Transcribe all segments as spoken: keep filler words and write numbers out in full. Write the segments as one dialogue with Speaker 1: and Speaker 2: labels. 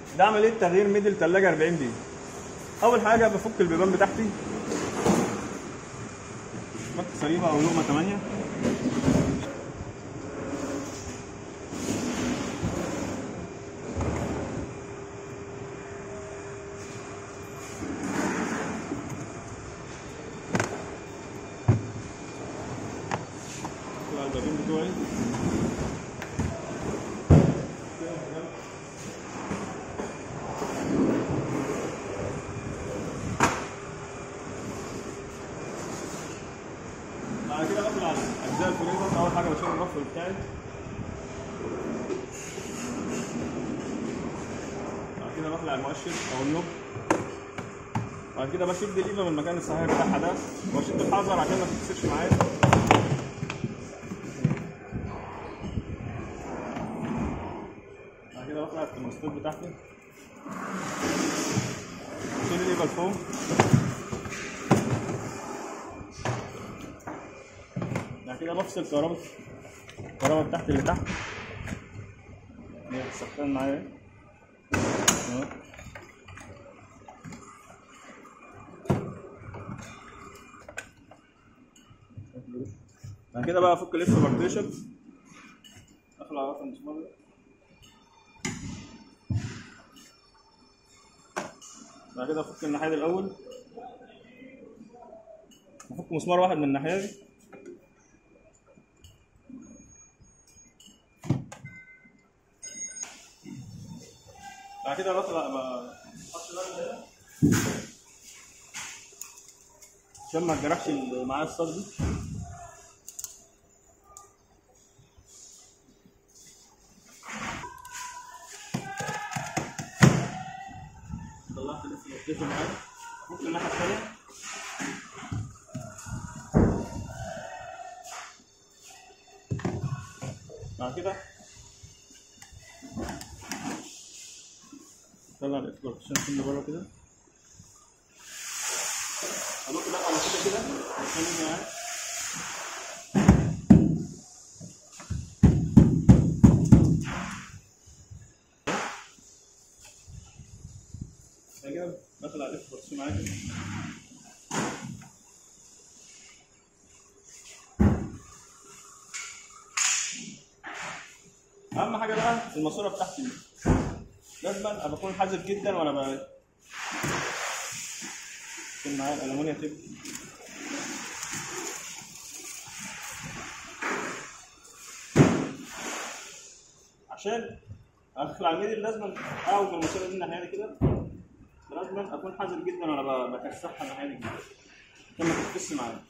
Speaker 1: ده عمليه تغيير ميدل ثلاجه أربعين بي. اول حاجه بفك البيبان بتاعتي، فك صليبه او لقمه ثمانية. البابين بتوعي بعد كده بطلع على اجزاء الفريزر. اول حاجه بشيل الرف بتاعي، بعد كده بطلع المؤشر او النوب، بعد كده بشد الليفه من المكان الصحيح بتاعها ده واشد الحذر عشان ما تتكسرش معايا. بعد كده بطلع الترمستات بتاعتي، بشيل الليفه لفوق، بعد كده بفصل كهرباء الكهرباء بتاعتي اللي تحت اللي هتسخن معايا. بعد كده بقى افك الاف بارتيشن، اخلع رقم المسمار ده، بعد كده افك الناحيه دي الاول، افك مسمار واحد من الناحيه دي، بعد كده بطلع بحط ده هنا عشان ما تجرحش اللي معايا الصاج دي. طلعت الاف بارتيشن معايا، افك الناحيه الثانيه، بعد كده طلع الاف بارتيشن كله بره كده، ادق دقه بسيطه كده عشان معايا. بعد كده بطلع الاف بارتيشن معايا كده. اهم حاجه بقى الماسوره بتاعتي دي لازم ابقى اكون حذر جدا وانا ب يكون معايا الالومنيا تيب عشان اخلع الميدل. لازم اعوج الماسوره دي الناحيه دي كده، لازم اكون حذر جدا وانا بكسحها الناحيه دي كده عشان ما تتكسر معايا.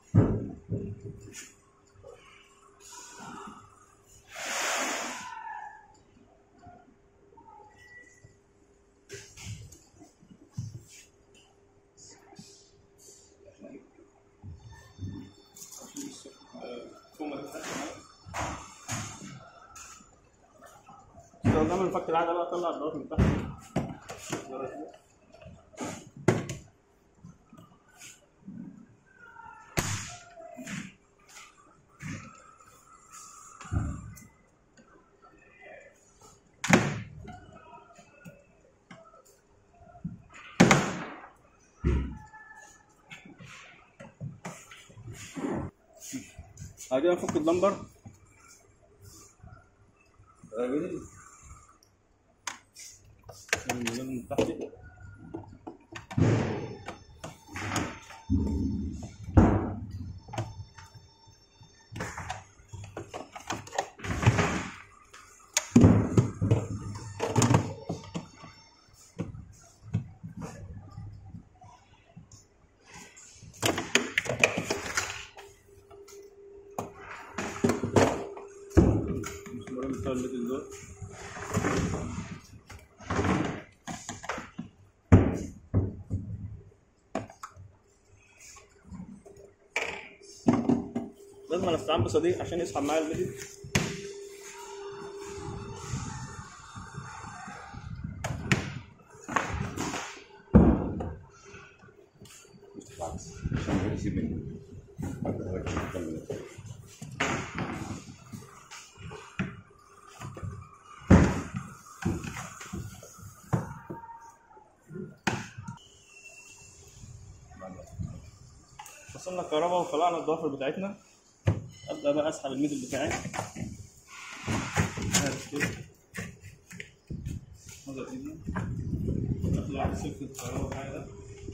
Speaker 1: استخدام الفك العادي بقى، اطلع الضغط من تحت بعد كده نفك اللمبر من تحت. مسمارين بتوع الميدل دول لازم استعين بصديق عشان يسحب معايا الميدل. وصلنا الكهرباء وخلعنا الضوافر بتاعتنا. ابدا بقى اسحب الميدل بتاعي كده، نقدر ايدنا نطلع سلك الكهرباء بتاعي ده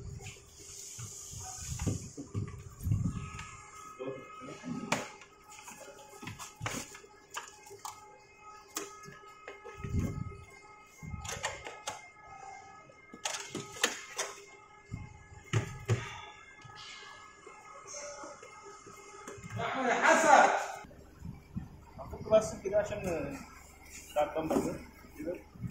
Speaker 2: يا حسن.
Speaker 1: هنفك بقى السلك ده عشان بتاع الطنب ده كده.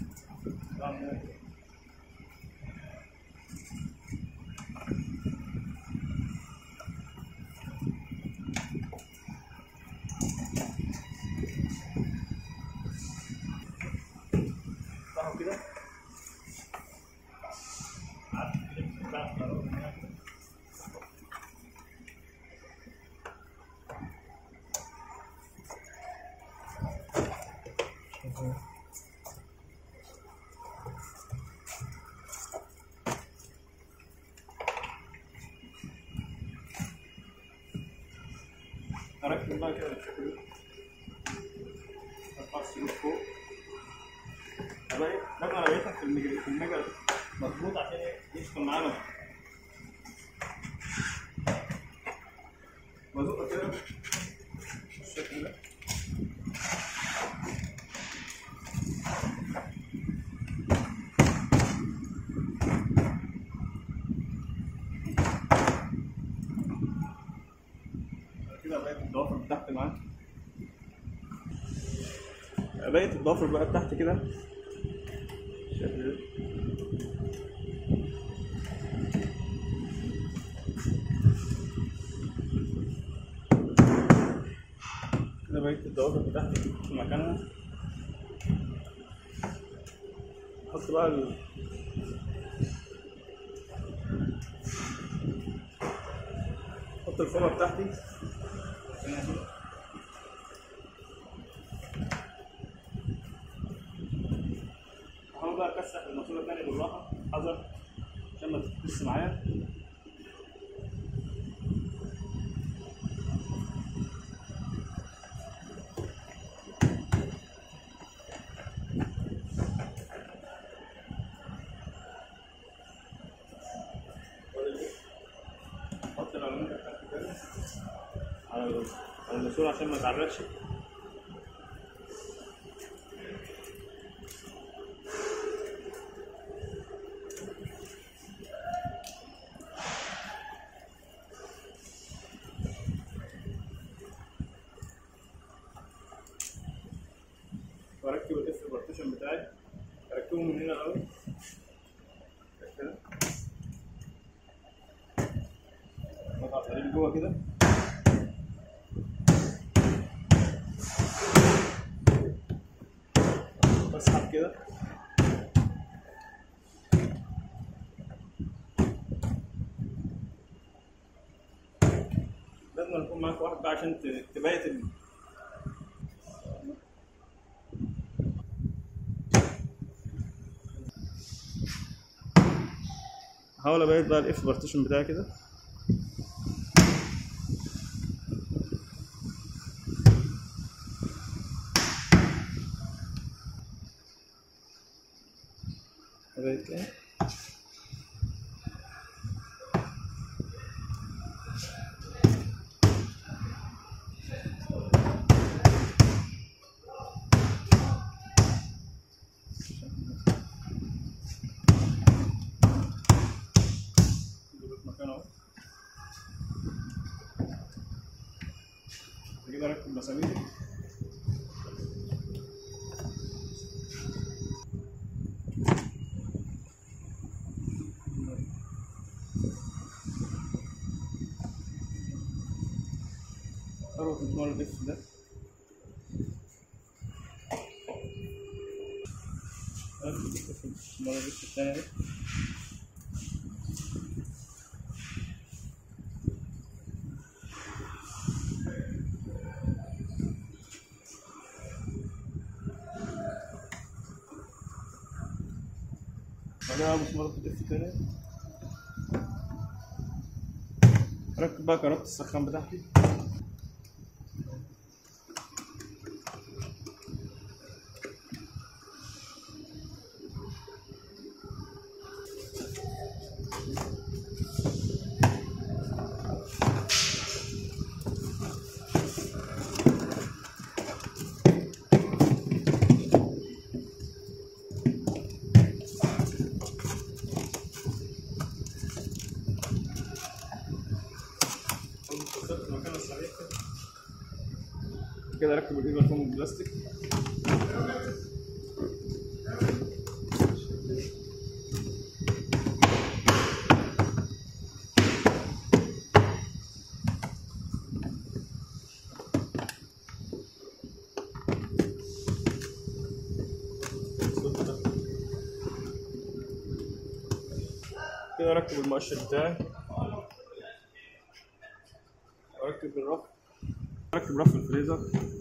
Speaker 1: اهو كده هركب بقى كده بالشكل ده. ارفع السلوك فوق. أبقى لازم ألاقيها في المجال في المجال مظبوط عشان يشتغل معانا. وأزقه كده بالشكل ده. كده بقيت الضوافر بتاعتي معاك. بقيت الضوافر بقى بتاعتي كده بالشكل ده. كده بقيت الضوافر بتاعتي في مكانها. احط بقى ال احط الفومه بتاعتي هنا كده. هحاول بقى اكسح الماسوره الثانيه بالراحه حذر عشان ما تتكسر معايا. احط الالومنيوم بتاعتي كده على الماسوره عشان ما تعرقش. واركب الاف بارتيشن بتاعي، اركبه من هنا الاول كده، اضغط عليه جوه كده. بسحب كده لازم يكون معاك واحد بقى عشان تبيت ال هحاول ابيت بقى الاف بارتيشن بتاعي كده. ابيت كده مكانه اهو. كده اركب مسامير اربط مسمار الاف ده. اربط مسمار الاف الثاني ده. بعدها مسمار الاف الثاني. ركب بقى كهربة السخان بتاعتي. كده اركب الايد فوم البلاستيك. كده اركب المؤشر بتاعي واركب الرف، اركب رف الفريزر.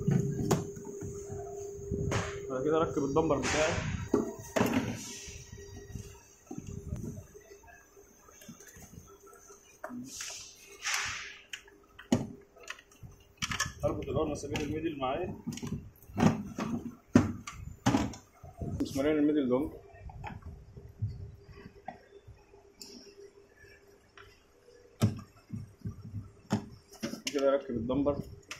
Speaker 1: بعد كده اركب الدمبر بتاعي. اربط الاول مسامير الميدل معايا، مسمارين الميدل دول. كده اركب الدمبر.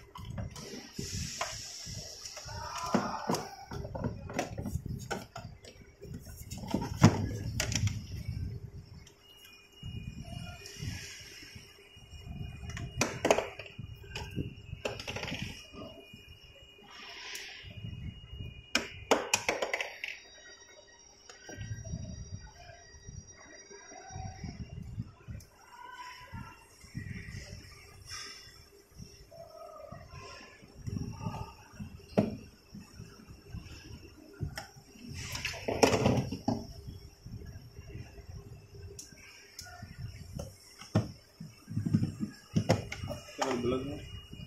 Speaker 1: كده البلازما.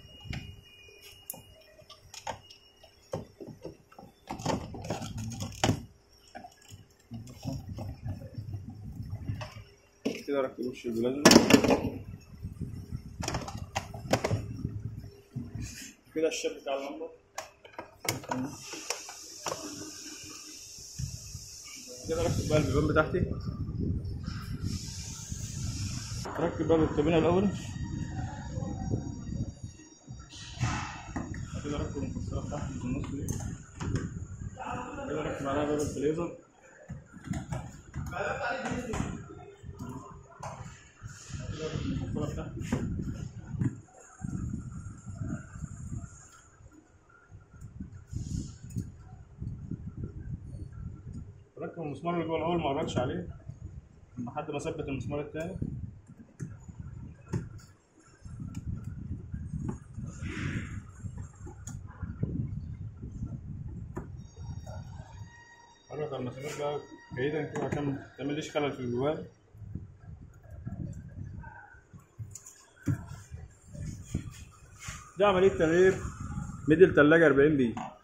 Speaker 1: كده اركب وش البلازما. كده الشاب بتاع اللمبه. كده اركب بقى البيبان بتاعتي. اركب بقى الكابينه الاول. كده اركب المفصله بتاعتي في النص دي. كده اركب عليها باب الفريزر. كده اركب المفصله بتاعتي. اركب المسمار اللي جوه الاول، ما اقربش عليه لحد ما اثبت المسمار التاني. اربط المسامير بقى بعيدا كده عشان ما تعمليش خلل في الجوال. دي عملية تغيير ميدل تلاجة أربعين بي.